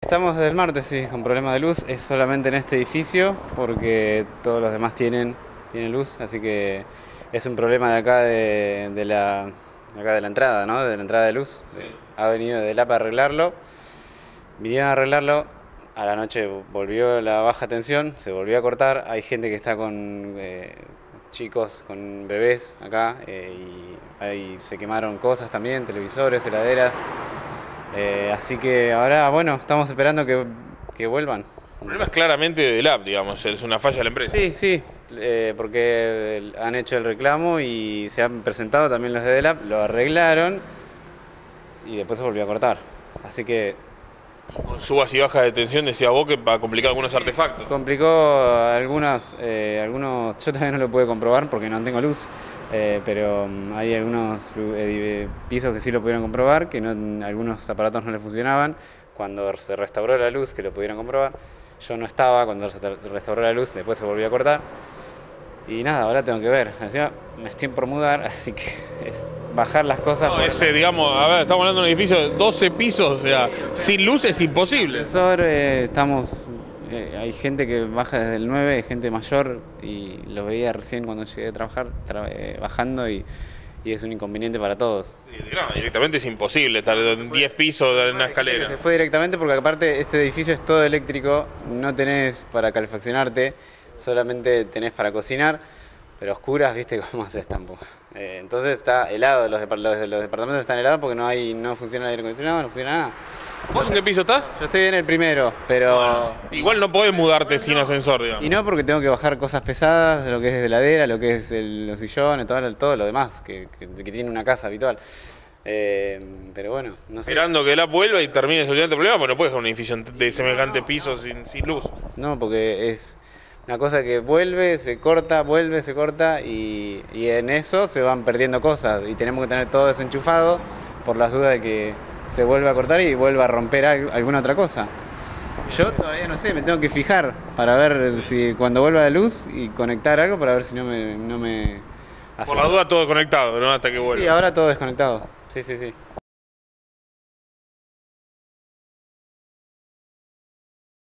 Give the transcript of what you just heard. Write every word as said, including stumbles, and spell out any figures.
Estamos desde el martes, sí, con problemas de luz. Es solamente en este edificio porque todos los demás tienen, tienen luz, así que es un problema de acá de, de la, de acá de la entrada, ¿no? De la entrada de luz. Sí. Ha venido de la para arreglarlo. Vinieron a arreglarlo. A la noche volvió la baja tensión, se volvió a cortar. Hay gente que está con eh, chicos, con bebés acá, eh, y ahí se quemaron cosas también, televisores, heladeras. Eh, así que ahora, bueno, estamos esperando que, que vuelvan. El problema es claramente del app, digamos, es una falla de la empresa. Sí, sí, eh, porque han hecho el reclamo y se han presentado también los de Delap, lo arreglaron y después se volvió a cortar. Así que Con subas y bajas de tensión, decía vos que va a complicar algunos artefactos. complicó algunas, eh, algunos, yo todavía no lo pude comprobar porque no tengo luz, eh, pero um, hay algunos eh, pisos que sí lo pudieron comprobar, que no, algunos aparatos no les funcionaban. Cuando se restauró la luz, que lo pudieron comprobar, yo no estaba cuando se restauró la luz, después se volvió a cortar. Y nada, ahora tengo que ver. Encima me estoy por mudar, así que es bajar las cosas. No, por ese, digamos, a ver, estamos hablando de un edificio de doce pisos, o sea, sin luz es imposible. el ascensor, eh, estamos, eh, hay gente que baja desde el nueve, hay gente mayor, y lo veía recién cuando llegué a trabajar, tra eh, bajando, y, y es un inconveniente para todos. Sí, claro, directamente es imposible estar en diez pisos en una Hay gente que escalera. se fue directamente porque aparte este edificio es todo eléctrico, no tenés para calefaccionarte, solamente tenés para cocinar, pero oscuras, viste cómo haces tampoco. Eh, entonces está helado, los, depart los, los departamentos están helados porque no hay, no funciona el aire acondicionado, no funciona nada. ¿Vos en qué piso estás? Yo estoy en el primero, pero... Igual no podés mudarte sin ascensor, digamos. Y no, porque tengo que bajar cosas pesadas, lo que es de heladera, lo que es el, los sillones, todo, todo lo demás, que, que, que tiene una casa habitual. Eh, pero bueno, no sé. Esperando que el app vuelva y termine solucionando el problema, pues no puedes dejar un edificio de semejante piso sin, sin luz. No, porque es una cosa que vuelve, se corta, vuelve, se corta, y, y en eso se van perdiendo cosas. Y tenemos que tener todo desenchufado por las dudas de que se vuelva a cortar y vuelva a romper algo, alguna otra cosa. Yo todavía no sé, me tengo que fijar para ver si cuando vuelva la luz y conectar algo para ver si no me... No me Por la duda todo conectado, ¿no? Hasta que vuelva. Sí, ahora todo desconectado. Sí, sí, sí.